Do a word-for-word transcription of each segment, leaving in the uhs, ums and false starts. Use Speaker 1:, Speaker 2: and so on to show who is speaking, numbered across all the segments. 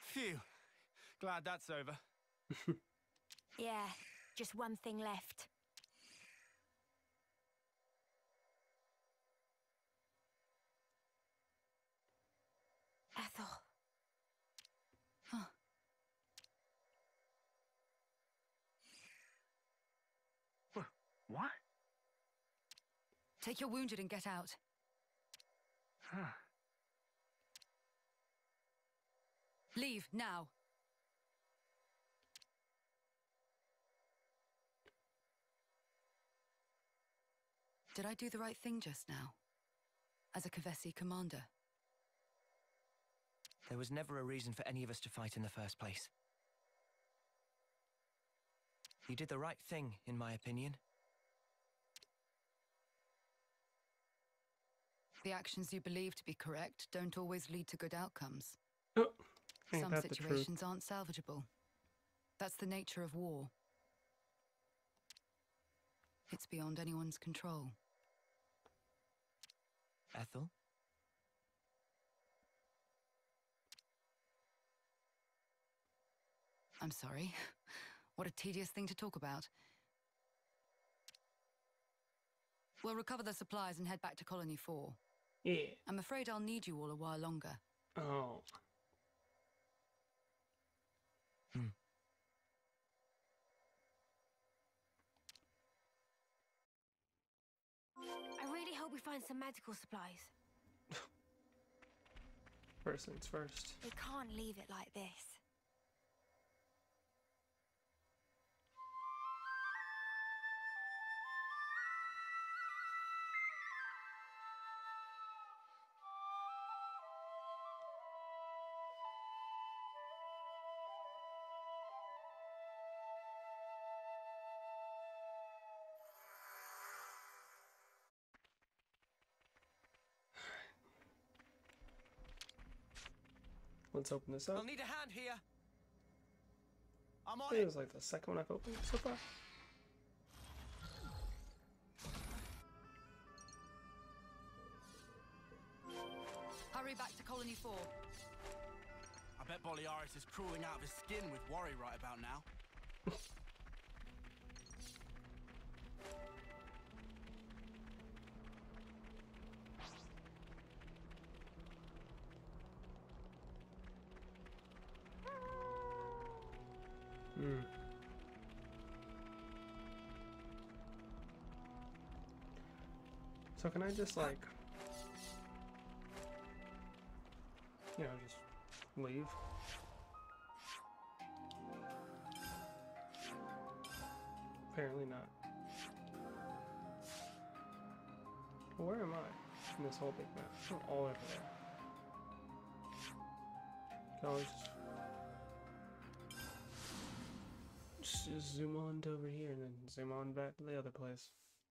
Speaker 1: Phew. Glad that's over.
Speaker 2: Yeah, just one thing left. Ethel.
Speaker 3: Huh.
Speaker 4: What?
Speaker 3: Take your wounded and get out.
Speaker 4: Huh.
Speaker 3: Leave, now. Did I do the right thing just now? As a Kevesi commander?
Speaker 5: There was never a reason for any of us to fight in the first place. You did the right thing, in my opinion.
Speaker 3: The actions you believe to be correct don't always lead to good outcomes.
Speaker 6: Oh, ain't
Speaker 3: Some
Speaker 6: that the truth?
Speaker 3: situations aren't salvageable. That's the nature of war. It's beyond anyone's control.
Speaker 5: Ethel?
Speaker 3: I'm sorry. What a tedious thing to talk about. We'll recover the supplies and head back to Colony four.
Speaker 6: Yeah.
Speaker 3: I'm afraid I'll need you all a while longer.
Speaker 6: Oh.
Speaker 5: Hmm.
Speaker 2: I really hope we find some medical supplies.
Speaker 6: First things first.
Speaker 2: We can't leave it like this.
Speaker 6: Let's open this up.
Speaker 5: I'll need a hand here. I'm
Speaker 6: I
Speaker 5: on
Speaker 6: think it
Speaker 5: it.
Speaker 6: was like the second one I've opened so far.
Speaker 3: Hurry back to Colony four.
Speaker 1: I bet Boliaris is crawling out of his skin with worry right about now.
Speaker 6: Hmm. So can I just like, you know, just leave? Apparently not. Where am I in this whole big map? I'm all over there. Can I always just, just zoom on to over here and then zoom on back to the other place.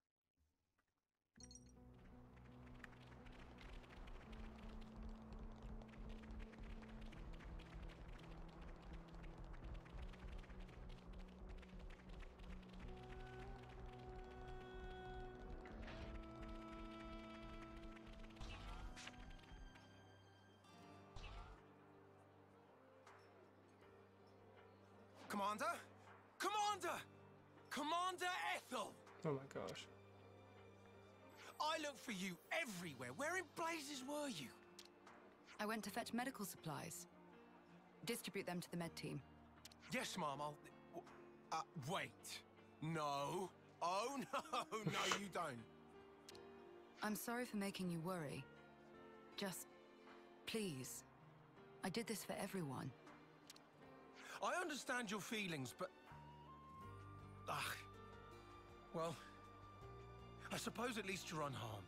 Speaker 1: Commander? Commander! Commander Ethel!
Speaker 6: Oh my gosh.
Speaker 1: I looked for you everywhere. Where in blazes were you?
Speaker 3: I went to fetch medical supplies. Distribute them to the med team.
Speaker 1: Yes, Mom, I'll... Uh, wait. No. Oh, no, no, you don't.
Speaker 3: I'm sorry for making you worry. Just, please. I did this for everyone.
Speaker 1: I understand your feelings, but... Ah, well, I suppose at least you're unharmed.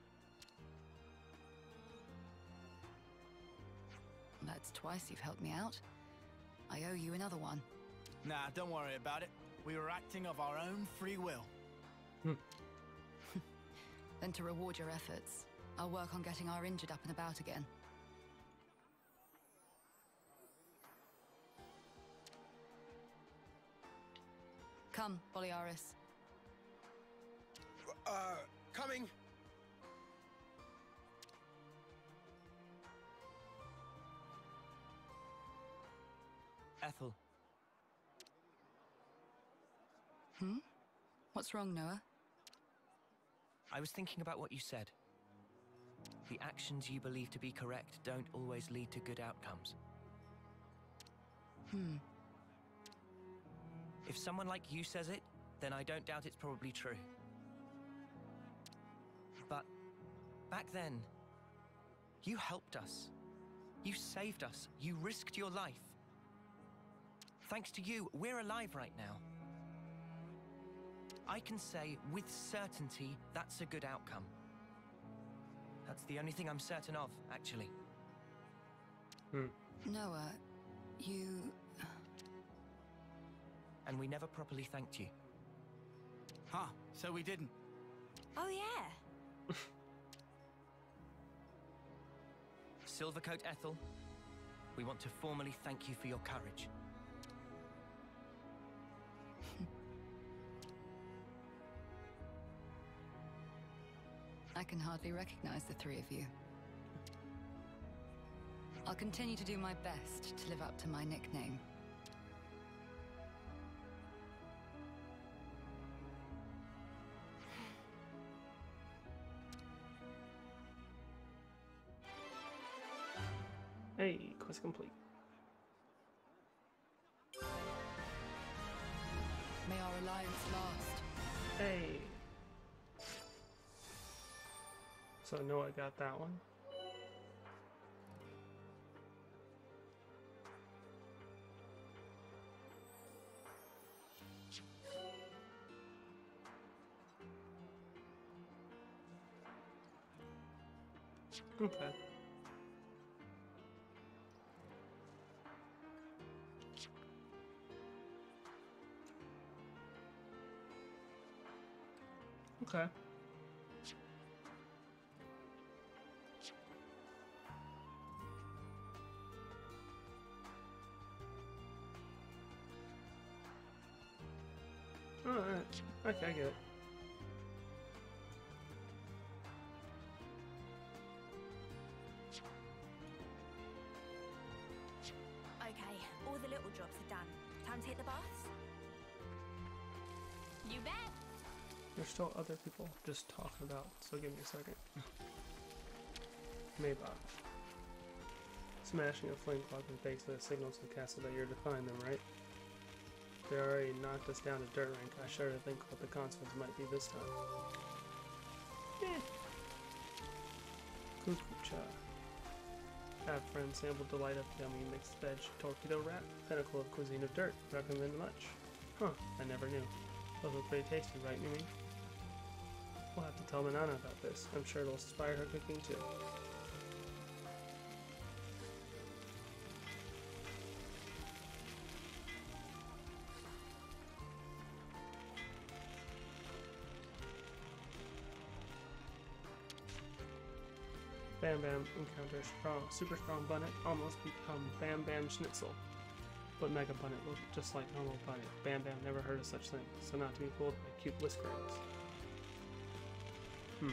Speaker 3: That's twice you've helped me out. I owe you another one.
Speaker 1: Nah, don't worry about it. We were acting of our own free will.
Speaker 3: Then to reward your efforts, I'll work on getting our injured up and about again. Come, Boliaris.
Speaker 1: Uh, coming.
Speaker 5: Ethel.
Speaker 3: Hmm? What's wrong, Noah?
Speaker 5: I was thinking about what you said. The actions you believe to be correct don't always lead to good outcomes.
Speaker 3: Hmm.
Speaker 5: If someone like you says it, then I don't doubt it's probably true. But back then, you helped us. You saved us. You risked your life. Thanks to you, we're alive right now. I can say with certainty that's a good outcome. That's the only thing I'm certain of, actually.
Speaker 6: Hmm.
Speaker 3: Noah, you...
Speaker 5: And we never properly thanked you.
Speaker 7: Huh, so we didn't.
Speaker 2: Oh, yeah.
Speaker 5: Silvercoat Ethel, we want to formally thank you for your courage.
Speaker 3: I can hardly recognize the three of you. I'll continue to do my best to live up to my nickname.
Speaker 6: Hey, quest complete.
Speaker 3: May our alliance last.
Speaker 6: Hey. So I know I got that one. Okay. Okay. Alright. Okay, I get it.
Speaker 2: Okay, all the little jobs are done. Time to hit the baths? You bet.
Speaker 6: There's still other people just talking about, so give me a second. Maybach. Smashing a flame clock in the face that signals to the castle that you're defying them, right? They already knocked us down to dirt rank. I shudder to think what the consequence might be this time. Eh. Kukucha. Have friends sampled delight of yummy mixed veg torpedo wrap, pinnacle of cuisine of dirt. Recommend much. Huh, I never knew. Those look pretty tasty, right, Yumi? We'll have to tell Manana about this. I'm sure it'll inspire her cooking too. Bam Bam encounters strong, super strong Bunnet, almost become Bam Bam Schnitzel. But Mega Bunnet looked just like normal Bunnet. Bam Bam never heard of such thing, so not to be fooled by cute whiskerings. Hmm.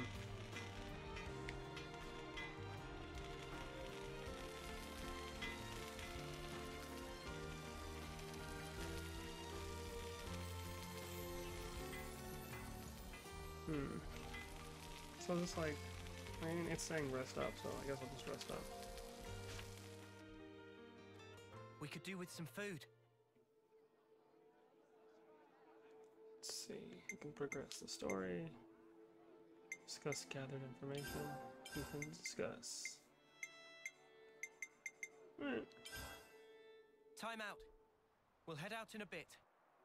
Speaker 6: Hmm. So just like, I mean, it's saying rest up, so I guess I'll just rest up.
Speaker 5: We could do with some food.
Speaker 6: Let's see, we can progress the story. Discuss gathered information. We can discuss. Alright.
Speaker 5: Time out. We'll head out in a bit.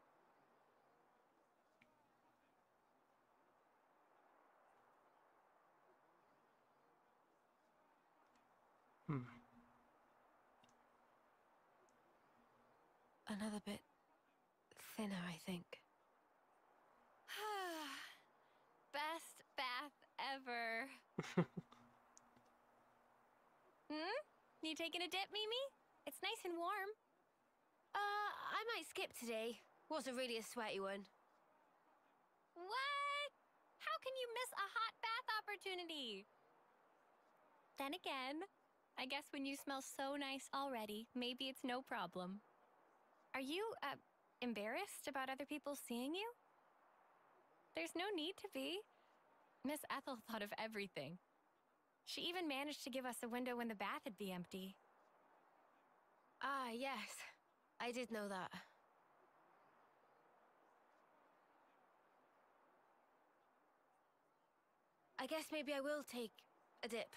Speaker 6: Hmm.
Speaker 2: Another bit thinner, I think.
Speaker 8: Best bath ever. Hmm? You taking a dip, Mimi? It's nice and warm.
Speaker 2: Uh, I might skip today. Wasn't really a sweaty one.
Speaker 8: What? How can you miss a hot bath opportunity? Then again, I guess when you smell so nice already, maybe it's no problem. Are you, uh, embarrassed about other people seeing you? There's no need to be. Miss Ethel thought of everything. She even managed to give us a window when the bath would be empty.
Speaker 2: Ah, yes. I did know that. I guess maybe I will take a dip.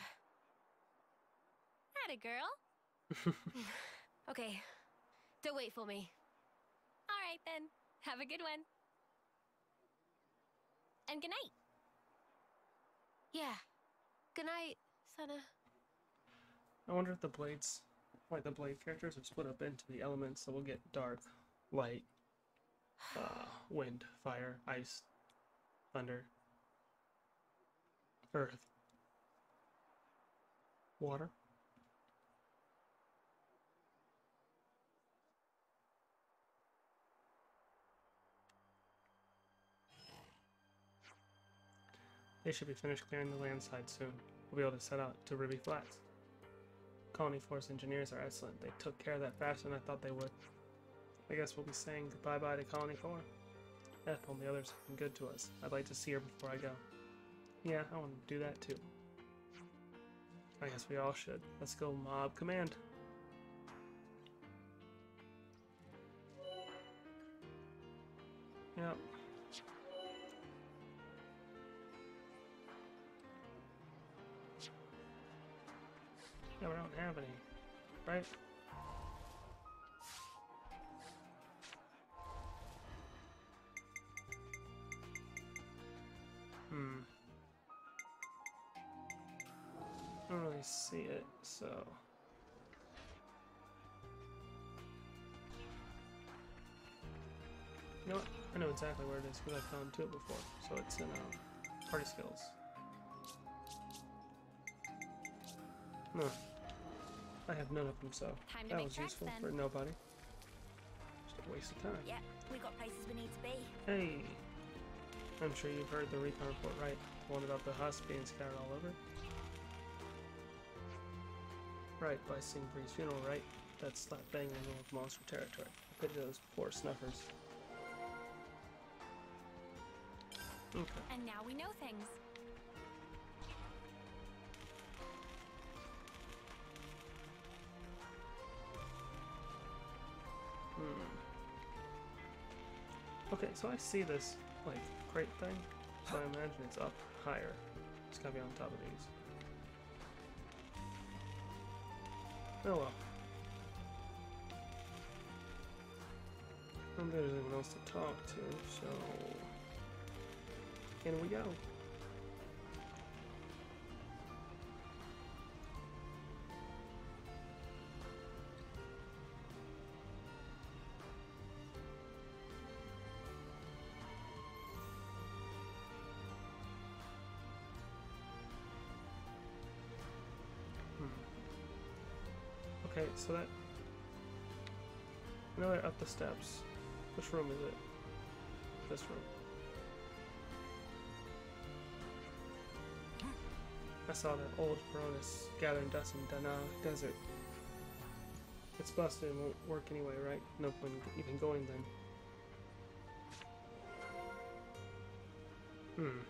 Speaker 8: Atta girl.
Speaker 2: Okay. Don't wait for me.
Speaker 8: All right, then. Have a good one. And good night.
Speaker 2: Yeah. Good night, Senna.
Speaker 6: I wonder if the blades, like the blade characters, are split up into the elements, so we'll get dark, light, uh, wind, fire, ice, thunder, earth, water. They should be finished clearing the landside soon. We'll be able to set out to Ruby Flats. Colony Force engineers are excellent. They took care of that faster than I thought they would. I guess we'll be saying goodbye-bye to Colony four. Ethel and the others have been good to us. I'd like to see her before I go. Yeah, I want to do that too. I guess we all should. Let's go Mob Command. Yep. Yeah, we don't have any, right? Hmm. I don't really see it, so... You know what? I know exactly where it is because I've found to it before. So it's in uh, Party Skills. No. I have none of them, so
Speaker 8: Time to
Speaker 6: that
Speaker 8: make
Speaker 6: was
Speaker 8: tracks,
Speaker 6: useful
Speaker 8: then.
Speaker 6: for nobody. Just a waste of time.
Speaker 8: Yep, we got places we need to be.
Speaker 6: Hey! I'm sure you've heard the recon report, right? The one about the husks being scattered all over? Right, by Singbri's funeral, right? That's slap bang in the middle of monster territory. I pity those poor snuffers. Okay.
Speaker 8: And now we know things.
Speaker 6: Hmm. Okay, so I see this, like, crate thing, so I imagine it's up higher. It's gotta be on top of these. Oh well. I don't think there's anyone else to talk to, so... In we go. Okay, so that... I know they're up the steps. Which room is it? This room. I saw that old Baroness gathering dust in Dana Desert. It's busted and won't work anyway, right? No point even going then. Hmm.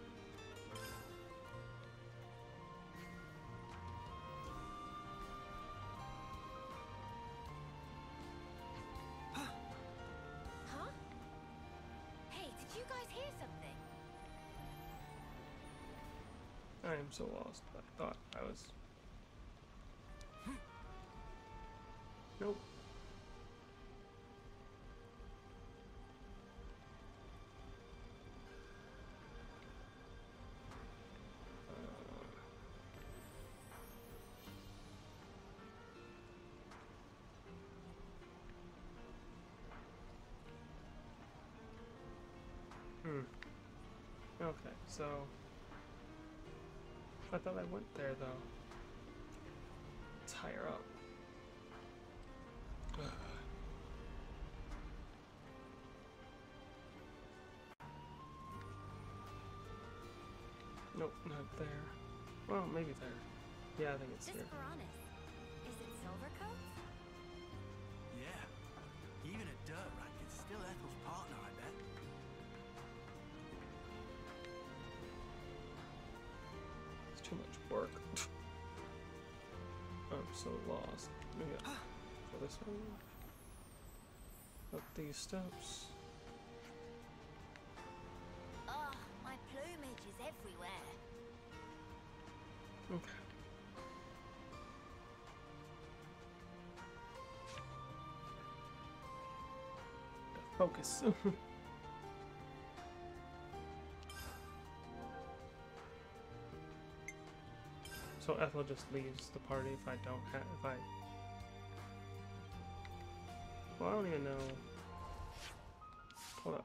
Speaker 6: I am so lost. I thought I was... Nope. Uh... Hmm. Okay, so... I thought I went there, though. It's higher up. Ugh. Nope, not there. Well, maybe there. Yeah, I think it's
Speaker 8: This
Speaker 6: here.
Speaker 8: Baroness, is it Silvercoat?
Speaker 7: Yeah. Even a
Speaker 6: Too much work. I'm so lost. Maybe I'll go this way. Up these steps.
Speaker 2: Oh, my plumage is everywhere.
Speaker 6: Okay. Focus. So Ethel just leaves the party if I don't have if I Well, I don't even know. Hold up.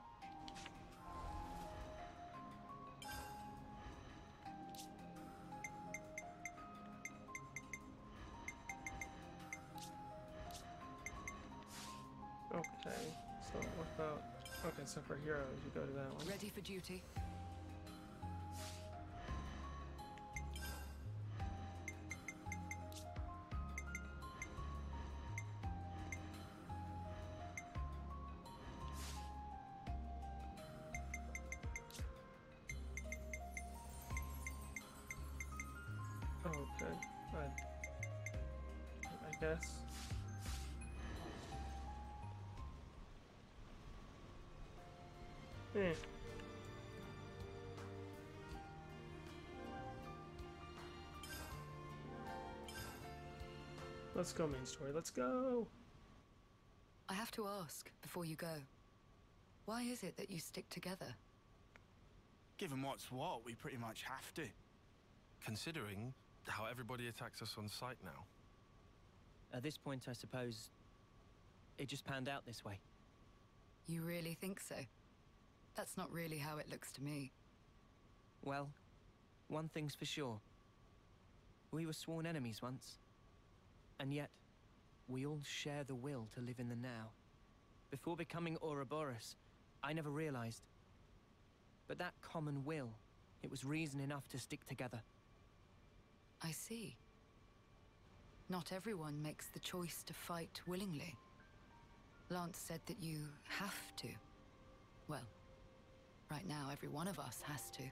Speaker 6: Okay, so what about okay, so for heroes you go to that one.
Speaker 3: Ready for duty?
Speaker 6: Okay, I, I guess. Eh. Let's go main story, let's go!
Speaker 3: I have to ask before you go. Why is it that you stick together?
Speaker 7: Given what's what, we pretty much have to.
Speaker 1: Considering how everybody attacks us on sight now.
Speaker 5: At this point, I suppose it just panned out this way.
Speaker 3: You really think so? That's not really how it looks to me.
Speaker 5: Well, one thing's for sure. We were sworn enemies once. And yet, we all share the will to live in the now. Before becoming Ouroboros, I never realized. But that common will, it was reason enough to stick together.
Speaker 3: I see. Not everyone makes the choice to fight willingly. Lance said that you have to. Well, right now every one of us has to.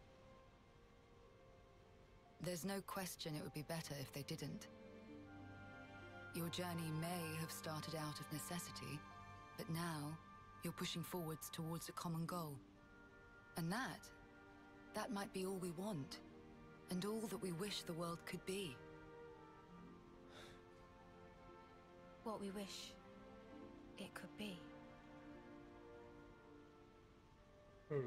Speaker 3: There's no question it would be better if they didn't. Your journey may have started out of necessity, but now you're pushing forwards towards a common goal. And that, that might be all we want, and all that we wish the world could be.
Speaker 2: What we wish it could be.
Speaker 6: Hmm.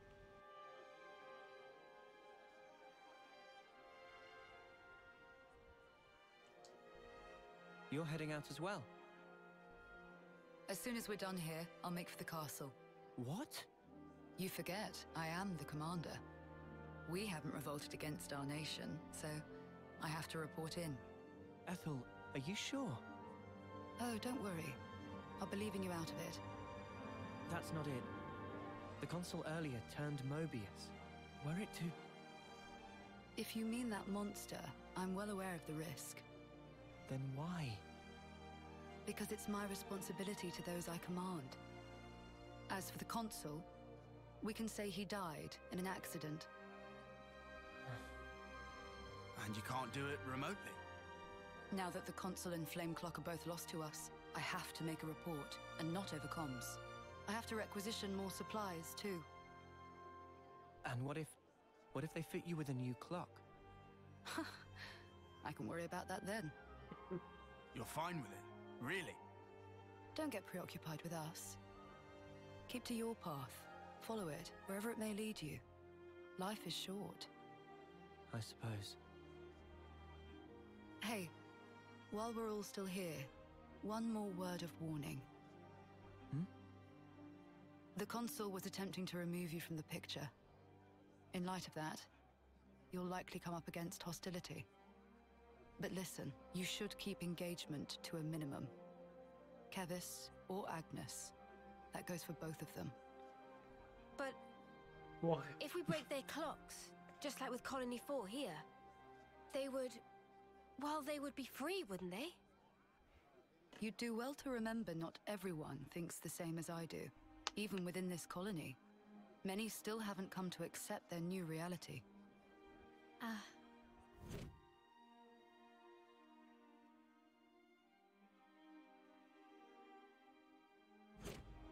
Speaker 5: You're heading out as well?
Speaker 3: As soon as we're done here, I'll make for the castle.
Speaker 5: What?
Speaker 3: You forget, I am the commander. We haven't revolted against our nation, so I have to report in.
Speaker 5: Ethel, are you sure?
Speaker 3: Oh, don't worry. I'll be leaving you out of it.
Speaker 5: That's not it. The consul earlier turned Mobius. Were it to...
Speaker 3: If you mean that monster, I'm well aware of the risk.
Speaker 5: Then why?
Speaker 3: Because it's my responsibility to those I command. As for the consul, we can say he died in an accident.
Speaker 7: And you can't do it remotely.
Speaker 3: Now that the consul and Flameclock are both lost to us, I have to make a report, and not over comms. I have to requisition more supplies, too.
Speaker 5: And what if... what if they fit you with a new clock?
Speaker 3: I can worry about that then.
Speaker 7: You're fine with it, really?
Speaker 3: Don't get preoccupied with us. Keep to your path. Follow it, wherever it may lead you. Life is short.
Speaker 5: I suppose.
Speaker 3: Hey, while we're all still here, one more word of warning.
Speaker 5: Hmm?
Speaker 3: The consul was attempting to remove you from the picture. In light of that, you'll likely come up against hostility. But listen, you should keep engagement to a minimum. Kevis or Agnes. That goes for both of them.
Speaker 2: But
Speaker 6: Why?
Speaker 2: if we break their clocks, just like with Colony four here, they would... well, they would be free, wouldn't they?
Speaker 3: You'd do well to remember not everyone thinks the same as I do. Even within this colony, many still haven't come to accept their new reality.
Speaker 2: Ah,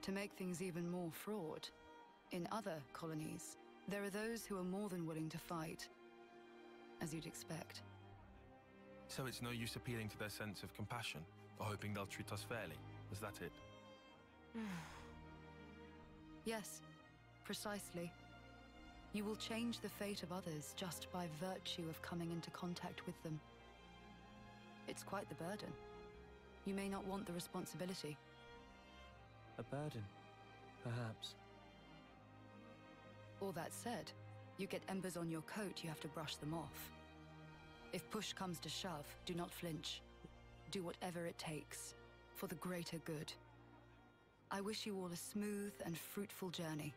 Speaker 3: To make things even more fraught, in other colonies, there are those who are more than willing to fight, as you'd expect.
Speaker 1: So it's no use appealing to their sense of compassion, or hoping they'll treat us fairly. Is that it?
Speaker 3: Yes, precisely. You will change the fate of others just by virtue of coming into contact with them. It's quite the burden. You may not want the responsibility.
Speaker 5: A burden, perhaps.
Speaker 3: All that said, you get embers on your coat, you have to brush them off. If push comes to shove, do not flinch. Do whatever it takes, for the greater good. I wish you all a smooth and fruitful journey.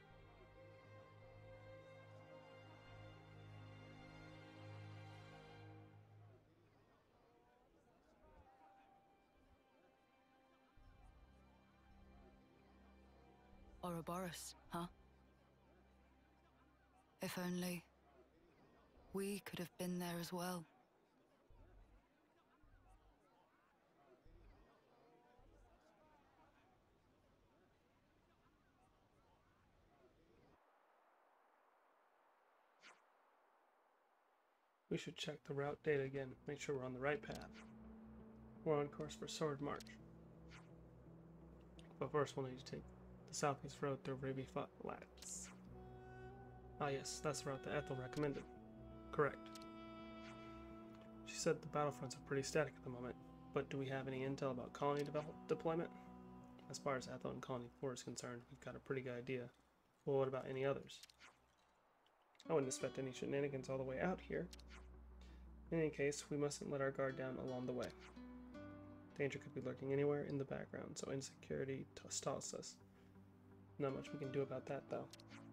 Speaker 3: Ouroboros, huh? If only we could have been there as well.
Speaker 6: We should check the route data again, make sure we're on the right path. We're on course for Sword March. But first we'll need to take the southeast road through Raby Flats. Ah yes, that's the route that Ethel recommended. Correct. She said the battlefronts are pretty static at the moment, but do we have any intel about colony develop deployment? As far as Ethel and Colony four is concerned, we've got a pretty good idea. Well, what about any others? I wouldn't expect any shenanigans all the way out here. In any case, we mustn't let our guard down along the way. Danger could be lurking anywhere in the background, so insecurity stalls us. Not much we can do about that, though.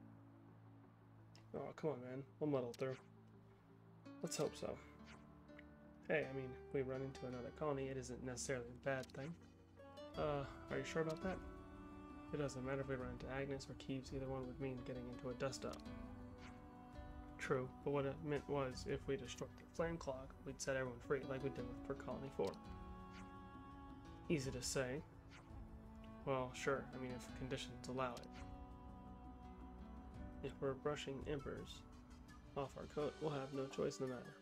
Speaker 6: Oh, come on, man. We'll muddle through. Let's hope so. Hey, I mean, if we run into another colony, it isn't necessarily a bad thing. Uh, are you sure about that? It doesn't matter if we run into Agnes or Keeves, either one would mean getting into a dust-up. True, but what it meant was, if we destroyed the flame clog, we'd set everyone free, like we did for Colony four. Easy to say. Well, sure, I mean, if conditions allow it. If we're brushing embers off our coat, we'll have no choice in the matter.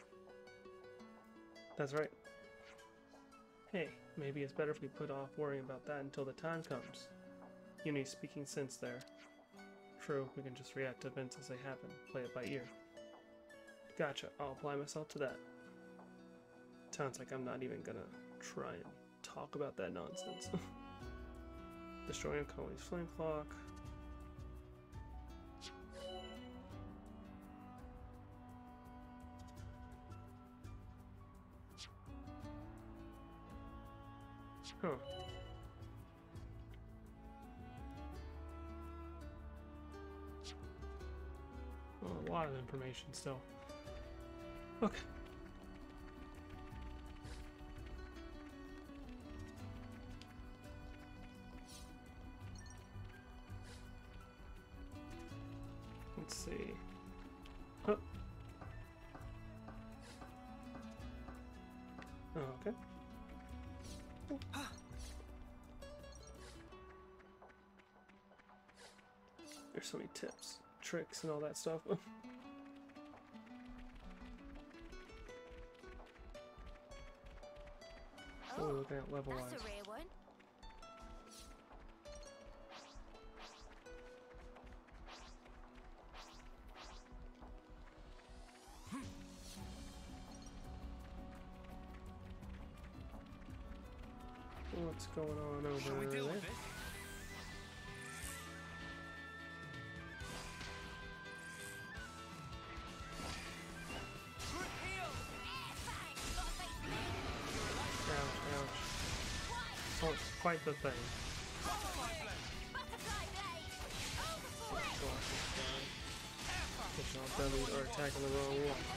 Speaker 6: That's right. Hey, maybe it's better if we put off worrying about that until the time comes. Uni's speaking sense there. True, we can just react to events as they happen, play it by ear. Gotcha, I'll apply myself to that. Sounds like I'm not even gonna try and talk about that nonsense. Destroying a colony's flame clock. Huh. Well, a lot of information still. Okay. Let's see. Oh. Oh, okay. There's so many tips, tricks, and all that stuff. What are we looking at level-wise?
Speaker 2: That's a rare one.
Speaker 6: What's going on over
Speaker 1: Shall we
Speaker 6: there?
Speaker 1: deal with it?
Speaker 6: Ouch, ouch. Oh, it's quite the thing. Push off bellies are attacking the wrong one.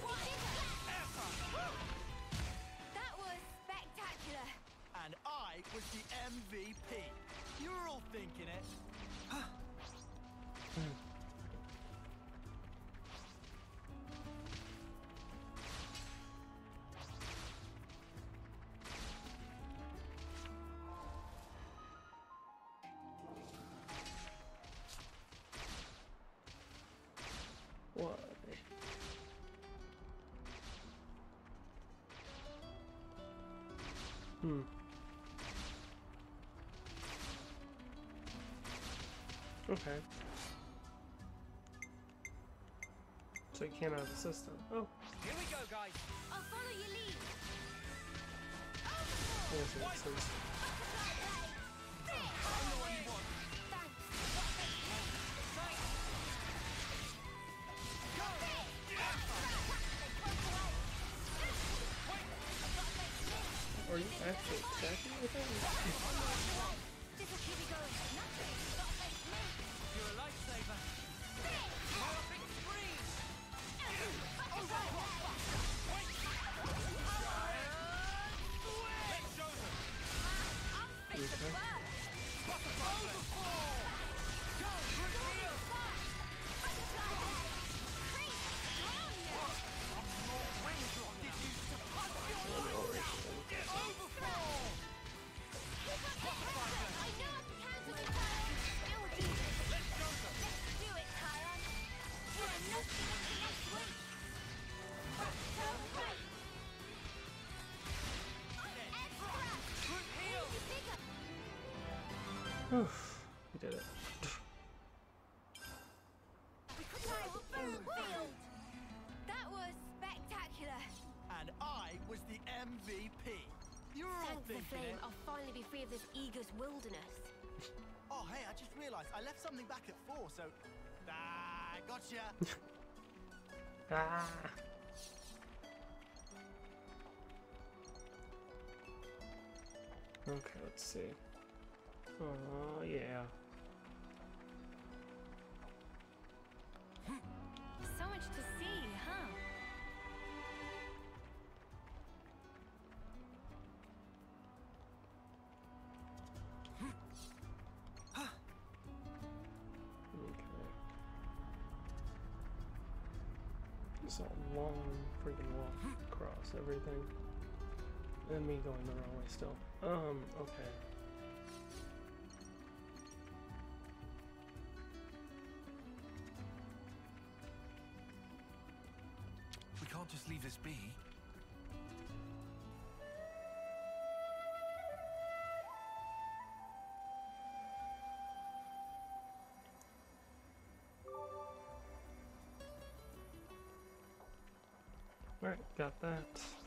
Speaker 2: That was spectacular.
Speaker 7: And I
Speaker 6: Hmm. Okay. So you can't out of the system. Oh.
Speaker 5: Here we go, guys.
Speaker 2: I'll follow your lead.
Speaker 6: I guess it makes sense. Are you actually attacking with him?
Speaker 2: This'll keep you going.
Speaker 5: You're a lifesaver. Perfect freeze. Let's show them.
Speaker 6: Okay.
Speaker 5: Go, reveal.
Speaker 6: Oof, we did it.
Speaker 2: That was spectacular.
Speaker 7: And I was the M V P. You were all
Speaker 2: Thanks the
Speaker 7: thinking
Speaker 2: flame,
Speaker 7: it.
Speaker 2: I'll finally be free of this Aegis wilderness.
Speaker 7: Oh, hey, I just realised I left something back at four, so... Ah, gotcha.
Speaker 6: Ah. Okay, let's see. Oh, yeah.
Speaker 8: So much to see, huh?
Speaker 6: Okay. It's a long freaking walk across everything. And me going the wrong way still. Um, okay.
Speaker 1: We can't just leave this be.
Speaker 6: Alright, got that.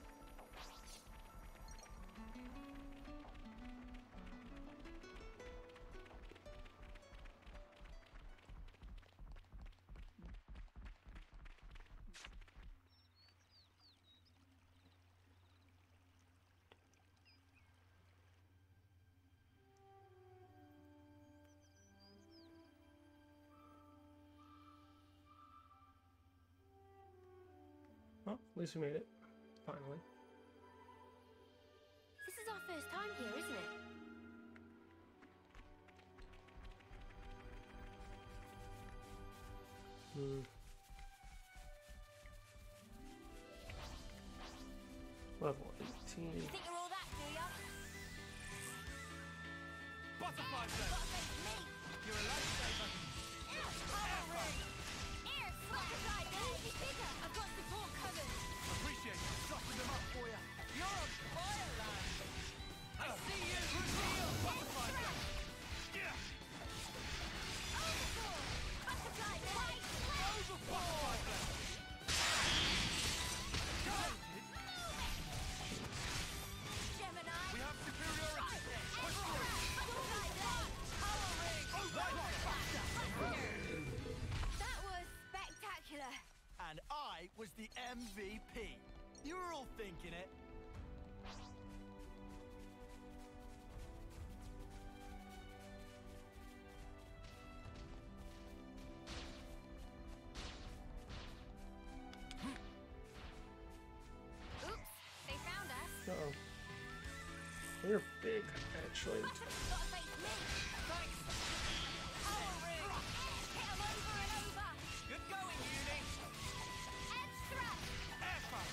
Speaker 6: Well, at least we made it. Finally.
Speaker 2: This is our first time here, isn't it?
Speaker 6: Hmm. Level eighteen.
Speaker 2: You think you're all that, do ya?
Speaker 5: Butterfly flame.
Speaker 2: Gotta face me.
Speaker 5: You're a lifesaver.
Speaker 2: Air butterfly, don't be bigger. I've got support covered.
Speaker 1: Appreciate you sucking them up for you.
Speaker 5: You're on fire, lad. I see you. Reveal. Butterfly flame.
Speaker 2: Overboard. Butterfly, right.
Speaker 5: Butterfly flame.
Speaker 2: Gemini.
Speaker 1: We have superiority. Push through.
Speaker 2: Butterfly, right. Power ring. That was spectacular.
Speaker 7: And I was the M V P. You were all thinking it.
Speaker 8: Oops, they found us.
Speaker 6: Uh oh. We're big, actually.
Speaker 2: Gotta face me.
Speaker 5: Thanks.
Speaker 2: Power ring. Hit 'em over and over.
Speaker 5: Good going, Uni.
Speaker 2: Edge thrust.
Speaker 5: Air fun.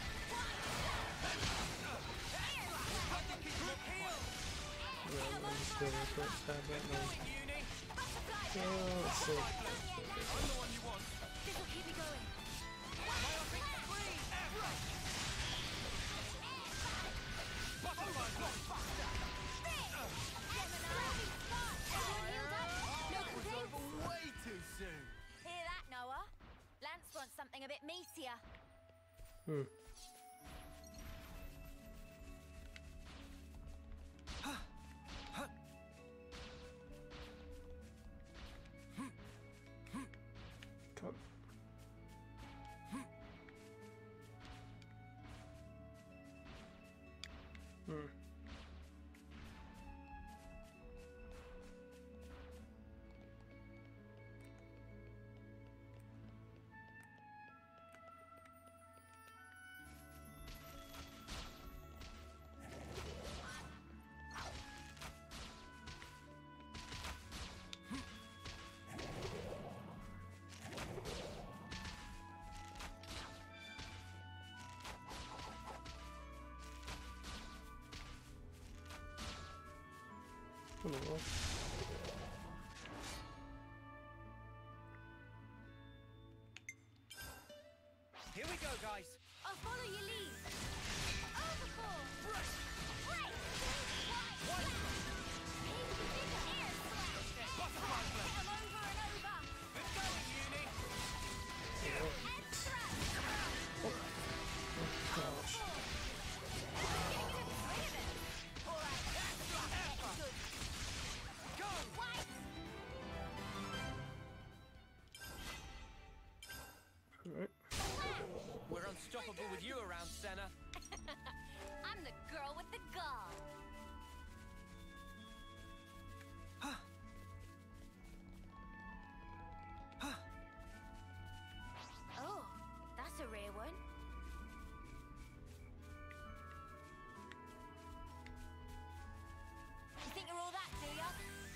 Speaker 5: Reveal.
Speaker 6: Yeah, I'm just doing a quick stab right now.
Speaker 5: Going, Uni.
Speaker 2: Butterfly.
Speaker 6: Oh, let's see.
Speaker 1: I'm the one you want.
Speaker 2: This'll keep me going.
Speaker 5: Myopic freeze. Air fun. Butterfly flame.
Speaker 6: Hmm. Come. Hmm. Oh, well.
Speaker 5: Here we go, guys.
Speaker 2: I'll follow your lead. Overboard. Break. Break. White. Pink figure. Air slash.
Speaker 1: Butterfly blade.
Speaker 2: Hit 'em over and over.
Speaker 1: Good going, Uni.
Speaker 2: Head thrust.
Speaker 6: Gosh.
Speaker 1: Go.
Speaker 2: White.
Speaker 6: Alright.
Speaker 5: We're unstoppable with you around, Senna.
Speaker 2: I'm the girl with the gall. Oh, that's a rare one. You think you're all that, do ya?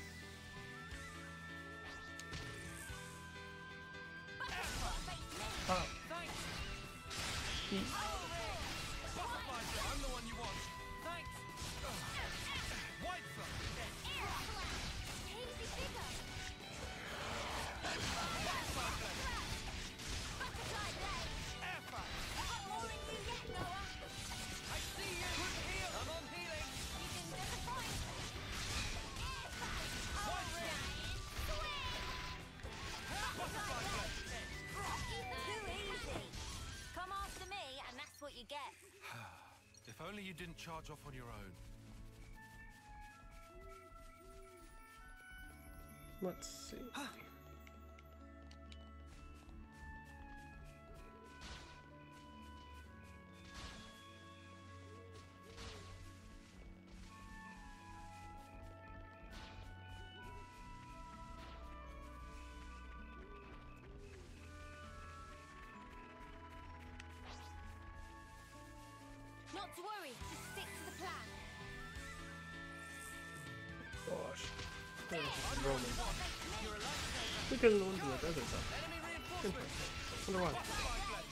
Speaker 2: Butterfly, face me.
Speaker 6: Ah.
Speaker 5: Thanks.
Speaker 6: Eat.
Speaker 1: Butterfly blade. I'm the one you want.
Speaker 5: Thanks.
Speaker 1: White foot.
Speaker 2: Air slash. Hazy figure.
Speaker 1: Butterfly blade.
Speaker 2: Butterfly blade.
Speaker 1: Air fight.
Speaker 2: I've got more in you yet, Noah.
Speaker 5: I see you. Heal. I'm on healing.
Speaker 2: You can never find me. Air fight.
Speaker 1: White
Speaker 2: Swing.
Speaker 1: Butterfly blade.
Speaker 2: Too easy. Come after me, and that's what you get.
Speaker 1: If only you didn't charge off on your own.
Speaker 6: Let's see.
Speaker 2: Not to worry. Just stick to the plan.
Speaker 6: Gosh. Where is this Roman?
Speaker 1: You're a lifesaver.
Speaker 6: Because of the ones in the desert stuff.
Speaker 1: Enemy reinforcements.
Speaker 6: Wonder why.
Speaker 1: Butterfly blade.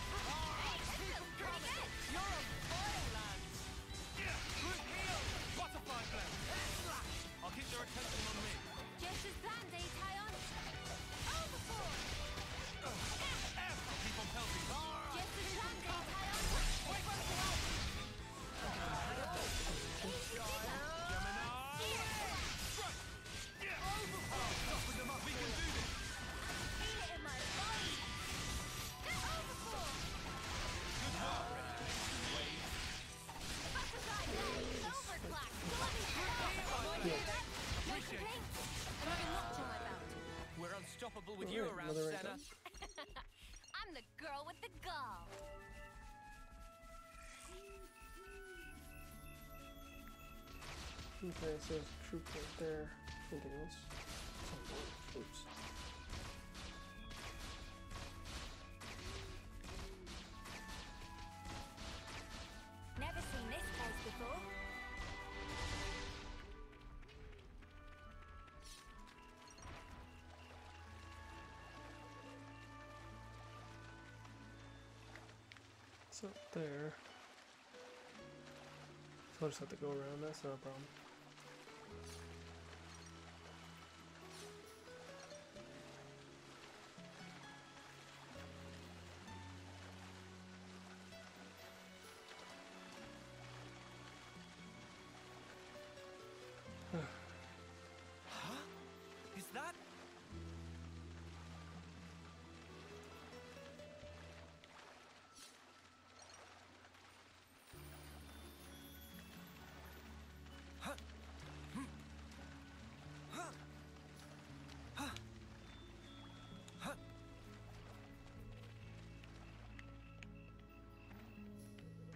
Speaker 1: You're on fireland. Group heal. Butterfly blade. I'll keep their attention on me.
Speaker 2: Just as planned, eh, Tyon? Overboard.
Speaker 1: Air fight. Keep on pelting.
Speaker 2: Just as planned, eh, Tyon?
Speaker 1: Wait, wait, Gemini. Toughen them up. We can do this.
Speaker 2: Feel it in my bones. Overboard.
Speaker 1: Good work.
Speaker 2: Butterfly blade. Silver clack. Bloody hell.
Speaker 1: Appreciate it.
Speaker 2: Another notch on my belt.
Speaker 5: We're unstoppable with you
Speaker 6: Alright,
Speaker 5: around,
Speaker 6: another rank
Speaker 5: Senna.
Speaker 6: up.
Speaker 2: I'm the girl with the gall.
Speaker 6: Okay, so there's a troop right there. Anything else? Oh, no, troops.
Speaker 2: Never seen this place before.
Speaker 6: It's up there. So I'll just have to go around, that's not a problem.
Speaker 5: Huh? Is that?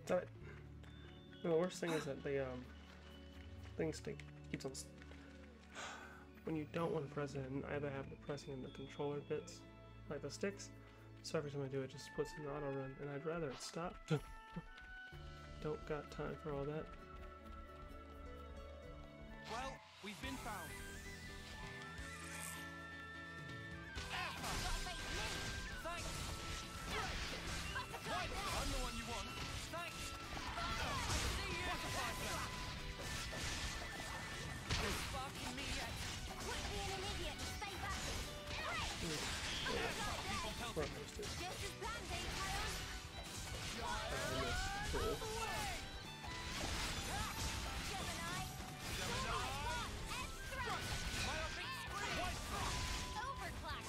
Speaker 6: Alright. The worst thing is that they, um, things stick, keeps on. s- When you don't want to press it, and I either have it pressing in the controller bits, like the sticks, so every time I do it, just puts an auto run, and I'd rather it stop. Don't got time for all that.
Speaker 1: Well, we've been found. Thanks. Right, I'm the one you want. Thanks. I see you. Butterfly blade. You're sparking me yet.
Speaker 2: Quit being an idiot and stay back.
Speaker 1: Keep on pelting.
Speaker 6: Front roasted.
Speaker 2: Just as planned, eh, Kion?
Speaker 6: And this tool.
Speaker 2: Gemini.
Speaker 1: Gemini.
Speaker 2: Extra.
Speaker 1: Myopic spree. White strike.
Speaker 2: Overclock.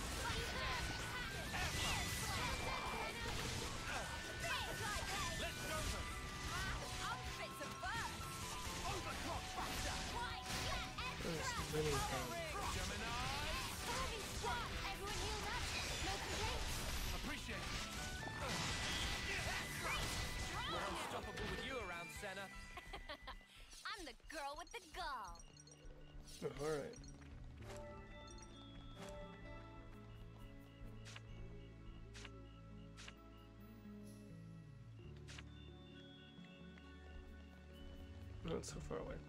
Speaker 1: Let's go then.
Speaker 2: Outfits of birth.
Speaker 1: Overclock factor.
Speaker 2: Quite.
Speaker 6: There's many things.
Speaker 1: Gemini.
Speaker 2: Starving squad. Everyone healed up. No complaints.
Speaker 1: Appreciate it. We're unstoppable with you around, Senna.
Speaker 2: I'm the girl with the gall.
Speaker 6: Alright. Not so far away.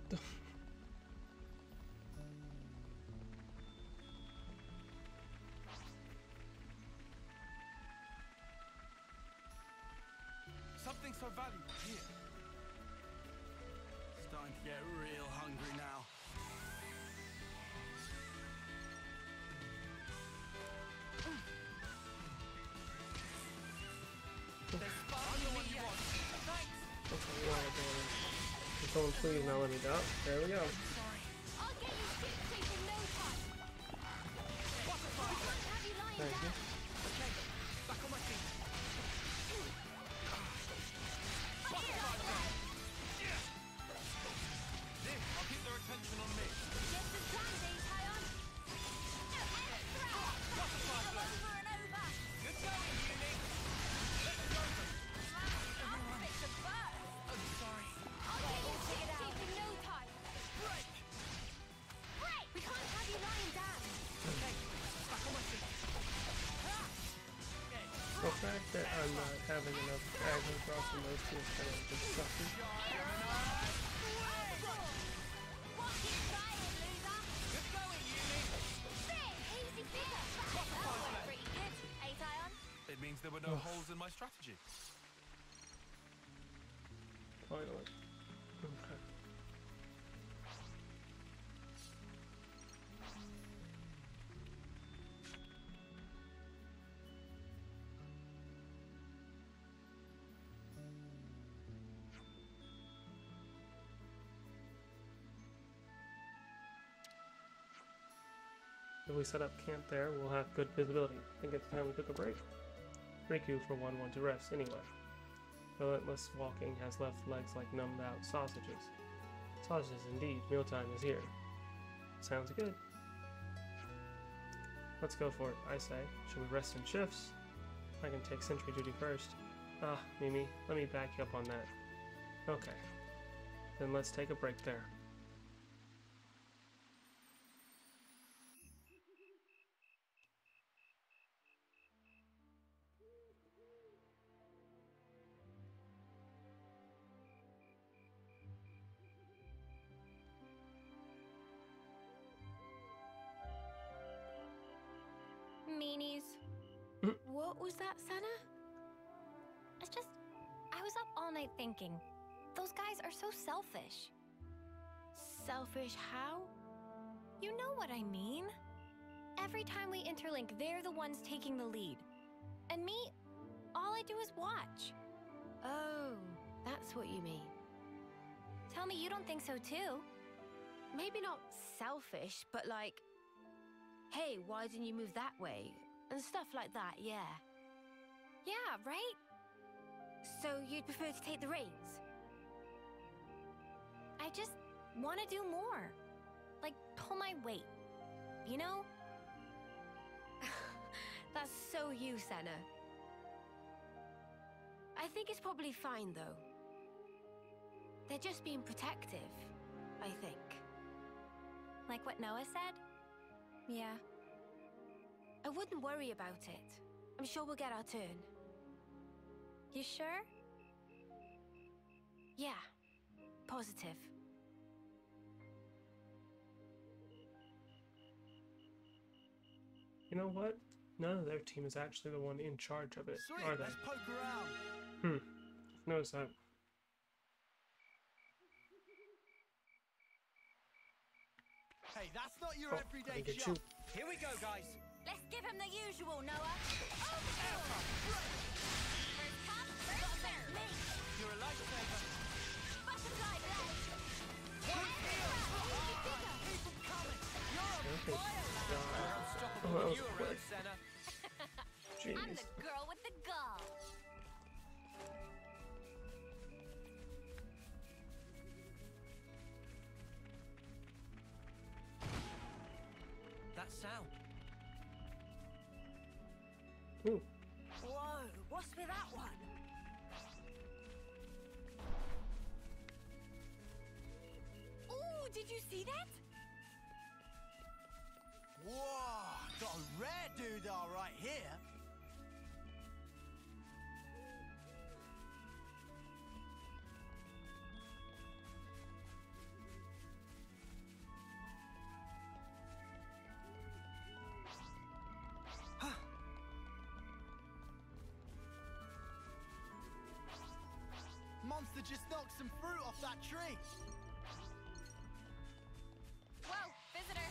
Speaker 1: Something so valuable here. Starting to get real hungry now. There's sparking me yet. Thanks.
Speaker 6: That's a lot of damage. Can someone please now let me down? There we go.
Speaker 2: I'll get you shit safe in no time.
Speaker 1: Butterfly blade.
Speaker 2: Have you lying
Speaker 6: Thank you.
Speaker 2: down?
Speaker 1: Okay, back on my feet. Butterfly blade. This, I'll keep their attention on me.
Speaker 2: Just as planned, eh, Kion? Extra.
Speaker 1: Butterfly
Speaker 2: Go
Speaker 1: blade.
Speaker 2: over and over.
Speaker 1: Good going, Uni. Let's go then.
Speaker 2: Outfits of birth.
Speaker 1: I'm sorry.
Speaker 2: I'll get you figured out. Safe in no time.
Speaker 1: Break.
Speaker 2: Break. We can't have you lying down.
Speaker 1: Okay, back on my feet.
Speaker 6: The fact that I'm not having enough aggro across from those two is kind of just sucky.
Speaker 2: Watch it trying, loser.
Speaker 1: Good going, Uni.
Speaker 2: Big, easy figure. That was pretty good, eh, Kion?
Speaker 1: It means there were no holes in my strategy.
Speaker 6: Finally. Okay. If we set up camp there, we'll have good visibility. I think it's time we took a break. Riku, for one, wants to rest anyway. Relentless walking has left legs like numbed out sausages. Sausages indeed, mealtime is here. Sounds good. Let's go for it, I say. Should we rest in shifts? I can take sentry duty first. Ah, Mimi, let me back you up on that. Okay. Then let's take a break there.
Speaker 8: Meanies.
Speaker 2: What was that, Senna?
Speaker 8: It's just, I was up all night thinking. Those guys are so selfish.
Speaker 2: Selfish how?
Speaker 8: You know what I mean. Every time we interlink, they're the ones taking the lead. And me, all I do is watch.
Speaker 2: Oh, that's what you mean.
Speaker 8: Tell me you don't think so too.
Speaker 2: Maybe not selfish, but like, hey, why didn't you move that way? And stuff like that, yeah.
Speaker 8: Yeah, right?
Speaker 2: So you'd prefer to take the reins?
Speaker 8: I just want to do more. Like, pull my weight. You know?
Speaker 2: That's so you, Senna. I think it's probably fine, though. They're just being protective, I think.
Speaker 8: Like what Noah said? Yeah.
Speaker 2: I wouldn't worry about it. I'm sure we'll get our turn.
Speaker 8: You sure?
Speaker 2: Yeah. Positive.
Speaker 6: You know what? None of their team is actually the one in charge of it,
Speaker 7: Sweet,
Speaker 6: are they?
Speaker 7: let's poke around.
Speaker 6: Hmm. Notice that.
Speaker 7: Hey, that's not your
Speaker 6: Oh,
Speaker 7: everyday
Speaker 6: gotta get
Speaker 7: shop.
Speaker 6: you.
Speaker 1: Here we go, guys.
Speaker 2: Let's give him the usual, Noah.
Speaker 8: First come, first serve.
Speaker 2: Me.
Speaker 1: You're a lifesaver.
Speaker 2: Butterfly blade.
Speaker 7: Keep them coming. You're a
Speaker 6: Okay.
Speaker 1: We're
Speaker 6: God.
Speaker 1: unstoppable
Speaker 6: Oh, that
Speaker 1: with
Speaker 6: was
Speaker 1: you
Speaker 6: quick.
Speaker 1: around, Senna.
Speaker 8: I'm
Speaker 6: Jeez.
Speaker 8: the girl with the gall.
Speaker 5: That sound.
Speaker 6: Ooh.
Speaker 2: Whoa, what's with that one?
Speaker 8: Ooh, did you see that?
Speaker 7: Whoa, got a rare doodah right here. Monster just knocked some fruit off that tree.
Speaker 8: Whoa, visitor.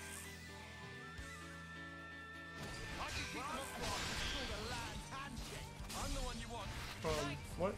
Speaker 1: I can keep them off guard.
Speaker 7: It's called a land's handshake.
Speaker 1: I'm the one you want.
Speaker 6: Um, what?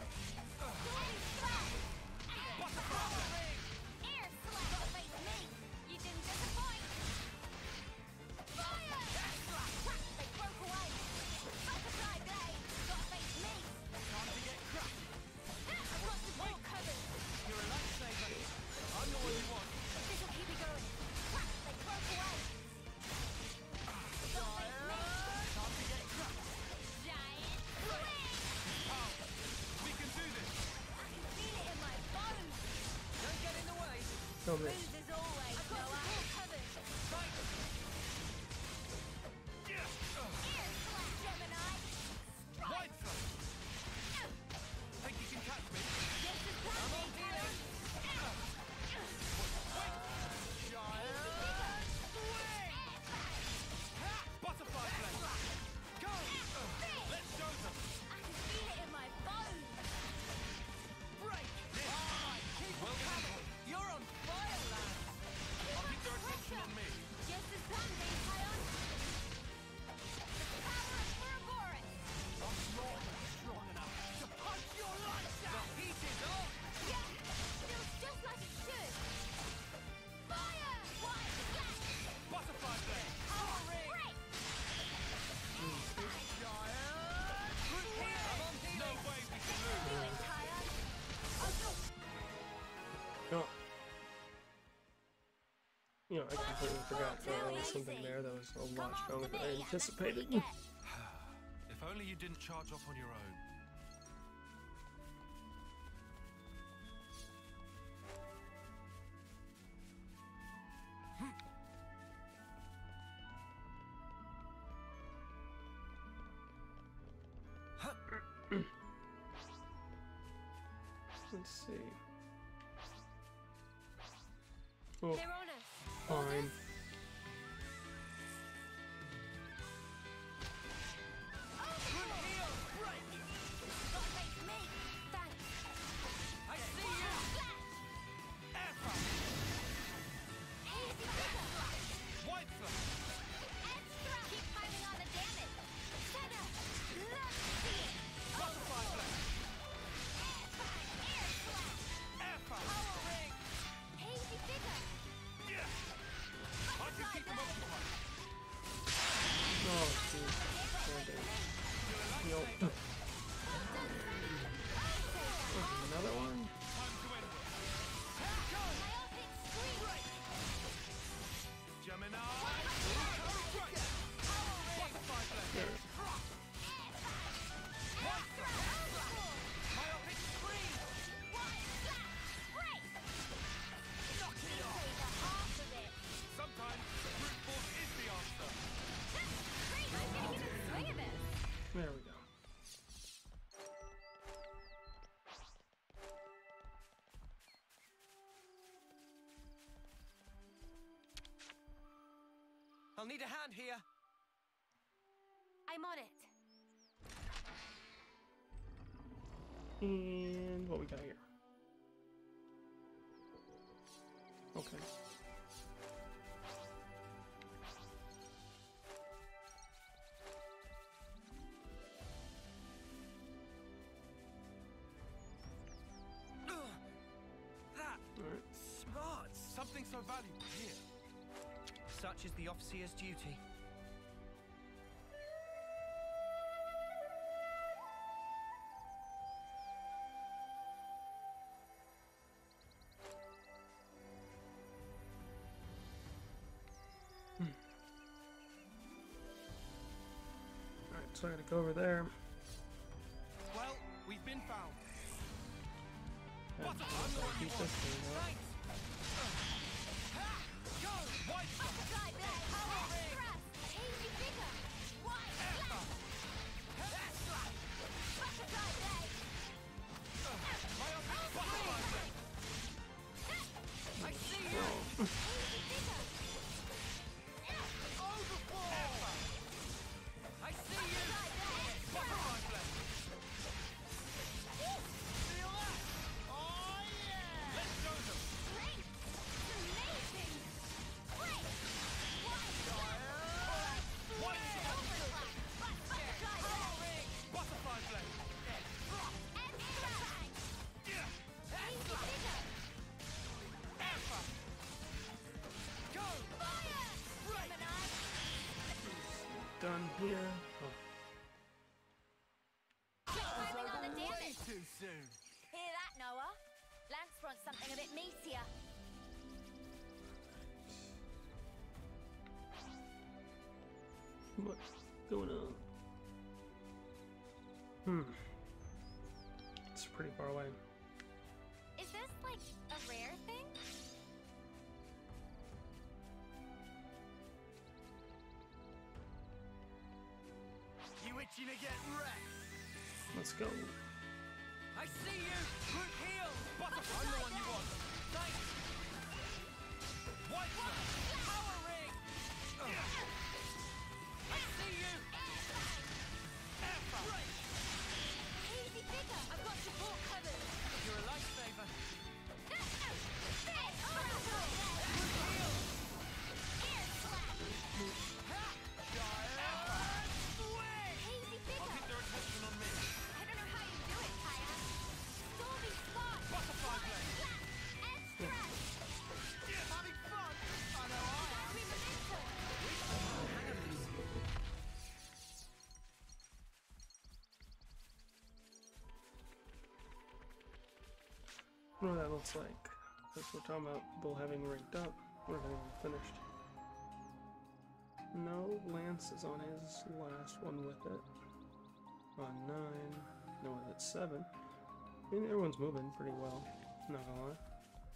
Speaker 8: Air slap. Face me. You didn't disappoint. Fire! They broke away. Butterfly blade. Gotta face me.
Speaker 7: Time to get cracked.
Speaker 8: Across the wall covered.
Speaker 1: You're a lifesaver. I'm the one you want.
Speaker 8: This'll keep me going. They broke away. Gotta face me.
Speaker 7: Time to get cracked.
Speaker 8: Giant swing.
Speaker 1: Oh, we can do this.
Speaker 8: I can feel it in my bones.
Speaker 1: Don't get in the way.
Speaker 6: Don't miss.
Speaker 8: Smooth as always. I've got the wall covered.
Speaker 1: Fight.
Speaker 8: Ear slap. Gemini. Strike.
Speaker 1: Wide throw. Think you can catch me?
Speaker 8: Yes, it's time.
Speaker 1: I'm on healing. Butterfly blade. Go. Let's show them.
Speaker 8: I can feel it in my bones.
Speaker 7: Break. Alright, keep
Speaker 1: Well
Speaker 7: them
Speaker 1: done.
Speaker 7: coming. You're on fire, lad.
Speaker 1: I'll keep their attention on me.
Speaker 8: Just as planned, Kion. The power of Ouroboros.
Speaker 7: I'm not strong enough to punch your lights
Speaker 1: The
Speaker 7: out.
Speaker 1: heat is on.
Speaker 8: Yeah, feels just like it should. Fire! White flash!
Speaker 1: Butterfly blade.
Speaker 8: Power ring! Break!
Speaker 1: I'm on healing. No way we can lose.
Speaker 8: Do it, Kion. Oh, no.
Speaker 6: No. You know, I completely forgot that there was something there that was a lot stronger than I anticipated.
Speaker 1: If only you didn't charge off on your own.
Speaker 6: Let's see. Oh,
Speaker 2: They're on us.
Speaker 6: fine.
Speaker 8: Gotta face me. Thanks.
Speaker 1: I see you. Air flash.
Speaker 8: Easy figure.
Speaker 1: Wide throw.
Speaker 8: Extra. Keep piling on the damage. Senna. Love to see it.
Speaker 1: Butterfly blade.
Speaker 8: Air fire. Air slash.
Speaker 1: Air flash.
Speaker 8: Power ring. Easy figure.
Speaker 1: Yeah.
Speaker 5: I'll need a hand here.
Speaker 2: I'm on it.
Speaker 6: And what we got here? Okay.
Speaker 1: That
Speaker 6: Alright.
Speaker 1: smart. Something so valuable here.
Speaker 5: Such is the officer's duty.
Speaker 6: Alright, so I gotta go over there.
Speaker 1: Well, we've been found.
Speaker 6: And
Speaker 1: Butterfly, I'm the one you
Speaker 6: keep
Speaker 1: want.
Speaker 6: this thing up.
Speaker 1: Thanks. Go! White flag.
Speaker 2: Butterfly blade. Power thrust. Easy figure. White flag. Butterfly blade.
Speaker 1: My opponent's butterfly blade. I see you.
Speaker 2: Easy figure.
Speaker 1: Overboard. I see you. Butterfly blade. Feel that? Oh yeah. Let's go them.
Speaker 2: Great. Amazing. Great. White flag.
Speaker 1: White flag.
Speaker 2: Overflag. Butterfly blade.
Speaker 1: Butterfly blade.
Speaker 2: And flag. Easy figure.
Speaker 1: Alpha. Go.
Speaker 2: Fire.
Speaker 1: Right.
Speaker 2: Gemini.
Speaker 6: Done here. Oh.
Speaker 2: Climbing on the
Speaker 7: Way
Speaker 2: damage.
Speaker 7: too soon.
Speaker 2: Hear that, Noah? Lance wants something a bit meatier.
Speaker 6: What's going on? Hmm. It's pretty far away.
Speaker 8: Is this like a rare thing?
Speaker 7: You itching to get wrecked?
Speaker 6: Let's go.
Speaker 1: I see you. Group heal. Butterfly. I'm the one you want. Thanks. White flag. Power ring. I see you. Alpha.
Speaker 2: Easy figure. I've got support covered.
Speaker 1: You're a lifesaver.
Speaker 2: Easy
Speaker 1: I'll
Speaker 2: figure.
Speaker 1: keep their attention on me.
Speaker 2: I don't know how you do it, Kaya. Stormy spot.
Speaker 1: Butterfly blade.
Speaker 2: Extra.
Speaker 7: Having fun? I know I am.
Speaker 2: Battery momentum.
Speaker 6: What that looks like. That's what we're talking about. People having rigged up. Or having finished. No, Lance is on his last one with it. On nine. No, at seven. I mean, everyone's moving pretty well. Not gonna lie.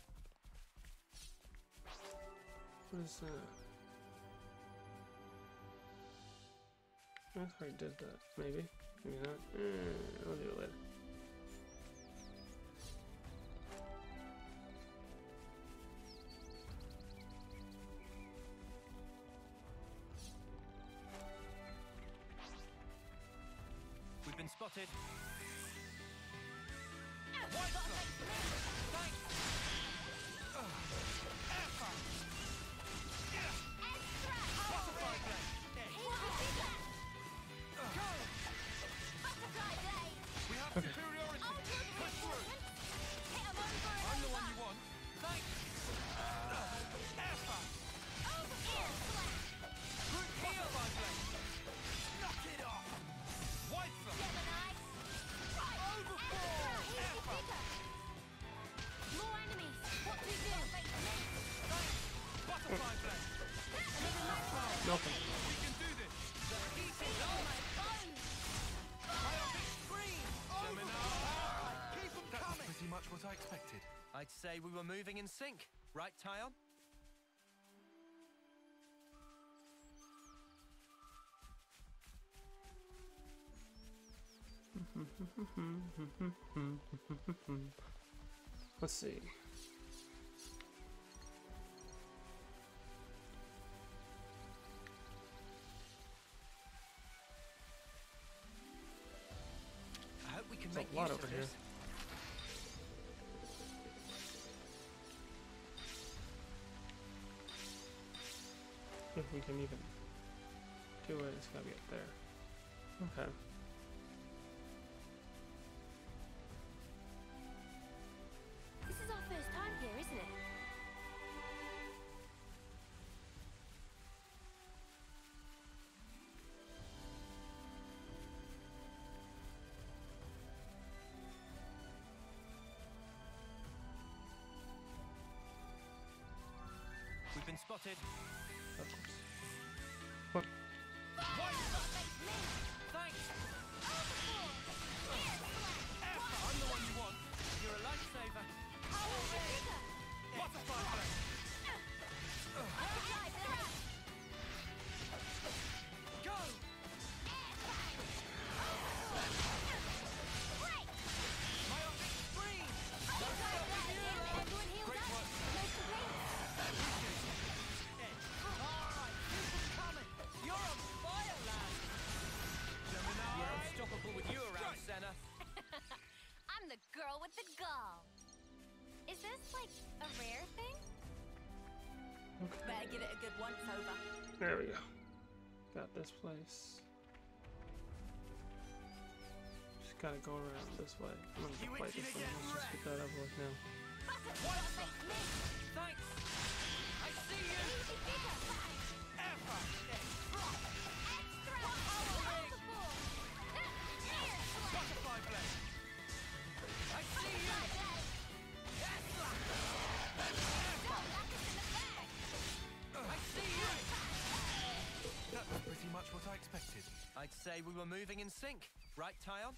Speaker 6: What is that? I already did that. Maybe. Maybe not. Eh, I'll do it later.
Speaker 5: We've been spotted.
Speaker 1: White flag. Thanks. Alpha. Butterfly blade. Go.
Speaker 2: Butterfly blade.
Speaker 1: We have
Speaker 6: Okay.
Speaker 1: superiority.
Speaker 2: Ultra
Speaker 1: Push through.
Speaker 2: reinforcement. Hit 'em over and
Speaker 1: I'm the
Speaker 2: over.
Speaker 1: one you want. Thanks. Alpha.
Speaker 2: Over flag.
Speaker 1: Group heal. Butterfly blade. Knock it off. White flag.
Speaker 2: Gemini. Right.
Speaker 1: Overboard.
Speaker 2: Extra. Easy
Speaker 1: Alpha.
Speaker 2: figure. More enemies. What do we do?
Speaker 1: Thanks. Butterfly blade.
Speaker 6: Nothing.
Speaker 1: We can do this. The heat is on.
Speaker 2: My bones.
Speaker 1: Biotic screen. Seminar.
Speaker 7: Keep them
Speaker 1: That's
Speaker 7: coming.
Speaker 1: pretty much what I expected.
Speaker 5: I'd say we were moving in sync. Right, Tyon?
Speaker 6: Let's see. lot
Speaker 5: use
Speaker 6: over
Speaker 5: of
Speaker 6: here.
Speaker 5: this.
Speaker 6: If we can even do it, it's gotta be up there. Okay.
Speaker 2: This is our first time here, isn't it?
Speaker 1: We've been spotted.
Speaker 6: Of course. What?
Speaker 1: Thanks. I'm the one you want. You're a lifesaver. Butterfly blade. Go. My optic screen. Great work. You're on fire, lad! Gemini! We're unstoppable with you around, Senna.
Speaker 8: I'm the girl with the gall. Is this like a rare thing?
Speaker 6: Okay.
Speaker 2: Better give it a good once over.
Speaker 6: There we go. Got this place. Just gotta go around this way. I'm gonna
Speaker 7: You
Speaker 6: fight
Speaker 7: itching
Speaker 6: this
Speaker 7: to
Speaker 6: one.
Speaker 7: get
Speaker 6: Let's just get that over with now.
Speaker 1: Thanks! I see you! Ever! Butterfly blade! I see you! I see you!
Speaker 7: That's pretty much what I expected.
Speaker 1: I'd say we were moving in sync, right, Tyon?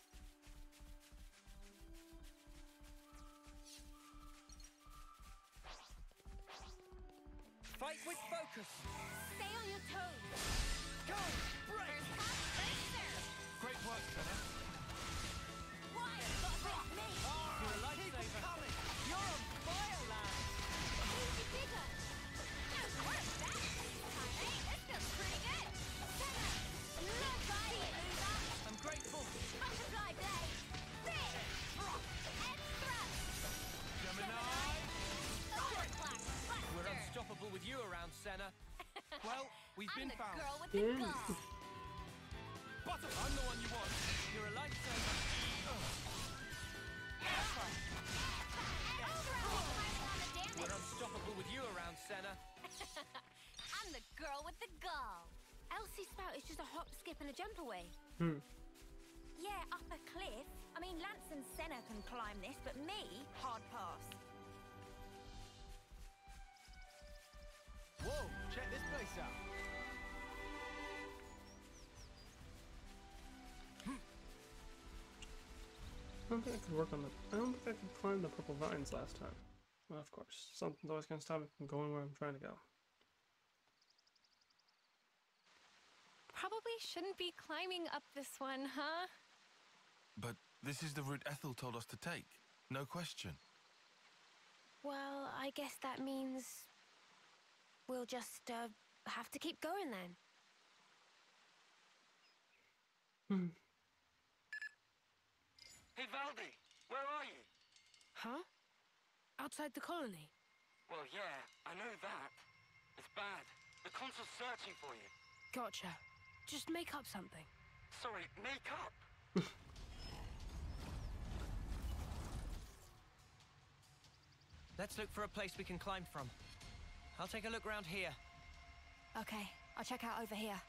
Speaker 1: Fight with focus!
Speaker 2: Stay on your toes.
Speaker 1: Go! Break! Great work, Senna. You're a lifesaver. You're on fire, lad! I'm grateful. Gemini! We're unstoppable with you around, Senna. Well, we've
Speaker 8: I'm
Speaker 1: been
Speaker 8: the
Speaker 1: found.
Speaker 8: girl with the
Speaker 6: Yeah.
Speaker 8: gall.
Speaker 1: Butterfly, I'm the one you want. You're a lifesaver. We're unstoppable with you around, Senna.
Speaker 8: I'm the girl with the gall.
Speaker 2: Elsie Spout is just a hop, skip, and a jump away.
Speaker 6: Hmm.
Speaker 9: Yeah, up a cliff. I mean, Lance and Senna can climb this, but me, hard pass.
Speaker 7: Whoa, check this place out.
Speaker 6: I don't think I could work on the. I don't think I could climb the purple vines last time. Well, of course, something's always gonna stop me from going where I'm trying to go.
Speaker 8: Probably shouldn't be climbing up this one, huh?
Speaker 10: But this is the route Ethel told us to take. No question.
Speaker 2: Well, I guess that means we'll just uh, have to keep going then.
Speaker 6: Hmm.
Speaker 11: Hey, Valdi, where are you?
Speaker 12: Huh? Outside the colony?
Speaker 11: Well, yeah, I know that. It's bad. The consul's searching for you.
Speaker 12: Gotcha. Just make up something.
Speaker 11: Sorry, make up.
Speaker 5: Let's look for a place we can climb from. I'll take a look around here.
Speaker 9: Okay, I'll check out over here.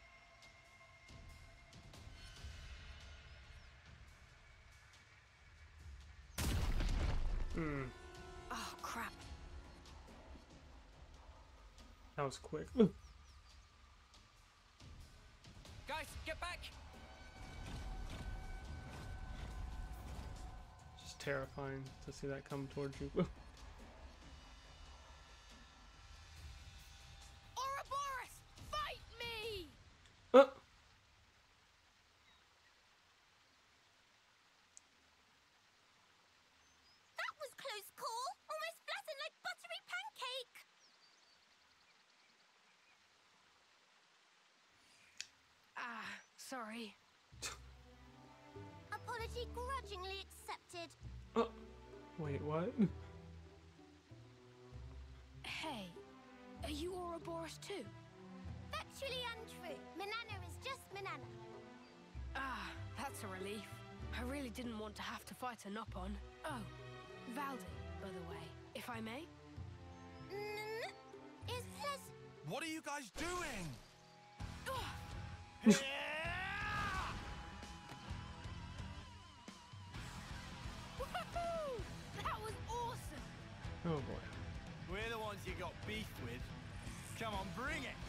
Speaker 6: Hmm.
Speaker 12: Oh, crap.
Speaker 6: That was quick.
Speaker 5: Guys, get back!
Speaker 6: Just terrifying to see that come towards you.
Speaker 12: Ouroboros! Fight me!
Speaker 6: uh.
Speaker 9: That was close call. Almost flattened like buttery pancake.
Speaker 12: Ah, sorry.
Speaker 9: Apologies apology grudgingly accepted.
Speaker 6: Oh, wait, what?
Speaker 12: Hey, are you Ouroboros too?
Speaker 9: Factually untrue. Manana is just Manana.
Speaker 12: Ah, that's a relief. I really didn't want to have to fight a Nopon. Oh, Valdi, by the way, if I may.
Speaker 9: Mm, is pleasant.
Speaker 1: What are you guys doing?
Speaker 12: Woohoo! That was awesome!
Speaker 6: Oh boy.
Speaker 7: We're the ones you got beef with. Come on, bring it.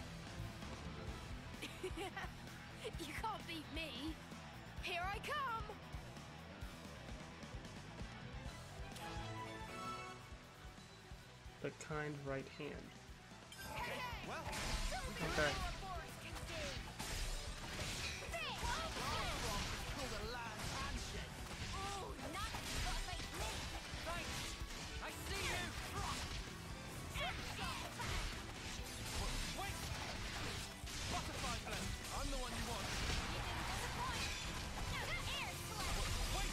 Speaker 12: You can't beat me. Here I come!
Speaker 6: The kind right hand.
Speaker 1: Well,
Speaker 6: Okay.
Speaker 1: I see you. Wait. Butterfly blend. I'm the one you want. Wait.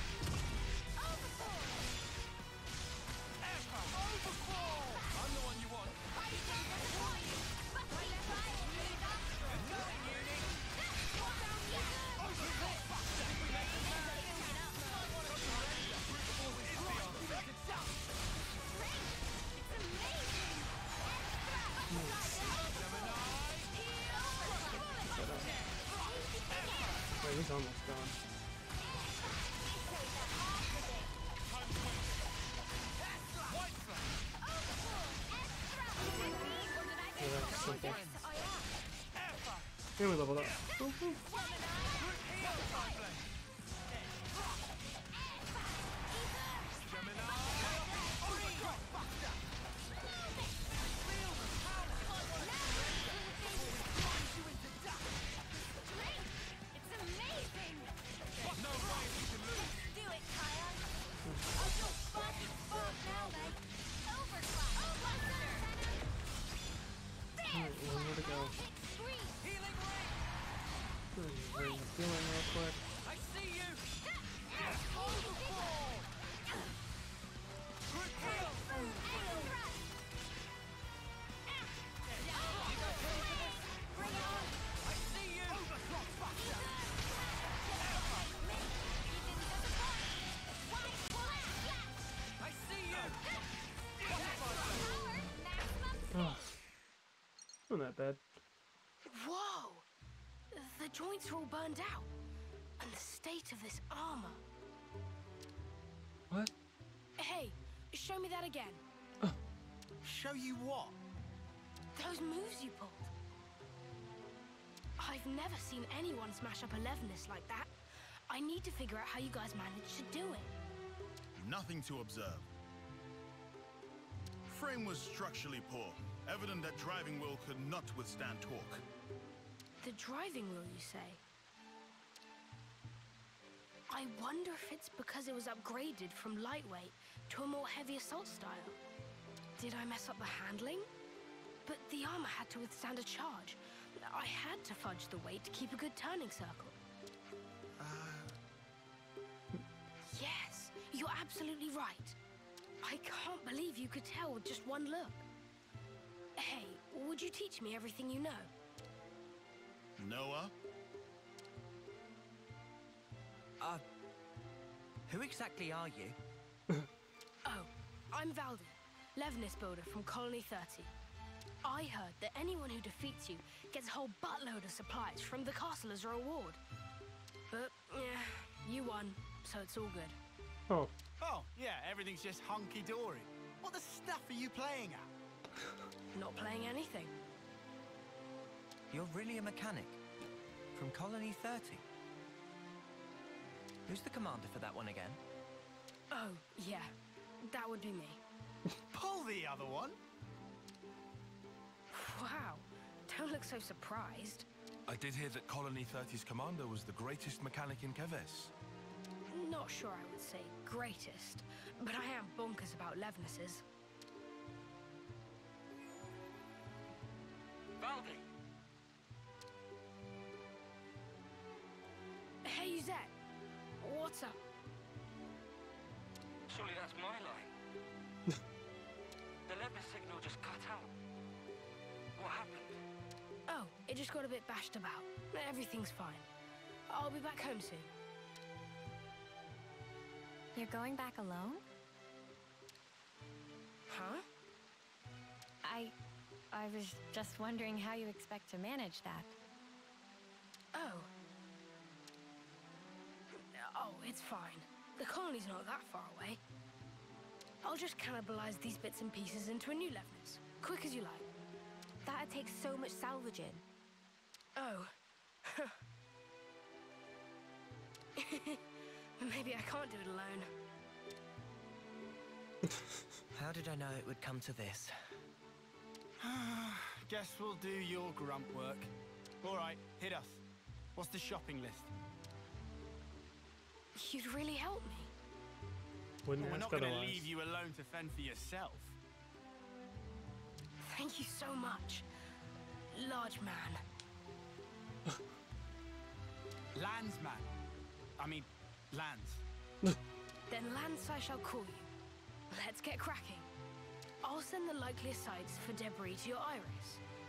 Speaker 1: Aircraft. Overfall. I'm the one you want.
Speaker 6: Wait, he's almost gone. Yeah, that's simple. And we leveled up. Woohoo. Alright, one more to go. Bring the healing real quick.
Speaker 1: I see you. Overfall. Group heal. I see you. I see you.
Speaker 6: Oh, not that bad.
Speaker 12: Whoa! The joints are all burned out. And the state of this armor.
Speaker 6: What?
Speaker 12: Hey, show me that again.
Speaker 7: Show you what?
Speaker 12: Those moves you pulled. I've never seen anyone smash up a Levinus like that. I need to figure out how you guys managed to do it.
Speaker 13: Nothing to observe. Frame was structurally poor, evident that driving wheel could not withstand torque.
Speaker 12: The driving wheel, you say? I wonder if it's because it was upgraded from lightweight to a more heavy assault style. Did I mess up the handling? But the armor had to withstand a charge. I had to fudge the weight to keep a good turning circle.
Speaker 13: Uh...
Speaker 12: Yes, you're absolutely right. I can't believe you could tell with just one look. Hey, would you teach me everything you know?
Speaker 13: Noah?
Speaker 5: Uh, who exactly are you?
Speaker 12: Oh, I'm Valdi, Levinus builder from Colony thirty. I heard that anyone who defeats you gets a whole buttload of supplies from the castle as a reward. But, yeah, you won, so it's all good.
Speaker 6: Oh.
Speaker 7: Oh, yeah, everything's just hunky-dory. What the stuff are you playing at?
Speaker 12: Not playing anything.
Speaker 5: You're really a mechanic? From Colony thirty? Who's the commander for that one again?
Speaker 12: Oh, yeah, that would be me.
Speaker 7: Pull the other one.
Speaker 12: Wow, don't look so surprised.
Speaker 10: I did hear that Colony thirty's commander was the greatest mechanic in Keves.
Speaker 12: Not sure I would say greatest, but I am bonkers about Levinuses.
Speaker 11: Valdi!
Speaker 12: Hey, Zet. What's up?
Speaker 11: Surely that's my line. The lever signal just cut out. What happened?
Speaker 12: Oh, it just got a bit bashed about. Everything's fine. I'll be back home soon.
Speaker 8: You're going back alone?
Speaker 12: Huh?
Speaker 8: I... I was just wondering how you expect to manage that.
Speaker 12: Oh. Oh, it's fine. The colony's not that far away. I'll just cannibalize these bits and pieces into a new Levnis. Quick as you like.
Speaker 2: That'd take so much salvaging.
Speaker 12: Oh. Maybe I can't do it alone.
Speaker 5: How did I know it would come to this?
Speaker 7: Guess we'll do your grump work. All right, hit us. What's the shopping list?
Speaker 12: You'd really help me.
Speaker 6: Wouldn't
Speaker 7: Well, we're
Speaker 6: ask
Speaker 7: not going to
Speaker 6: otherwise.
Speaker 7: leave you alone to fend for yourself.
Speaker 12: Thank you so much, large man.
Speaker 7: Landsman. I mean, Lands.
Speaker 12: Then Lance I shall call you. Let's get cracking. I'll send the likeliest sites for debris to your iris.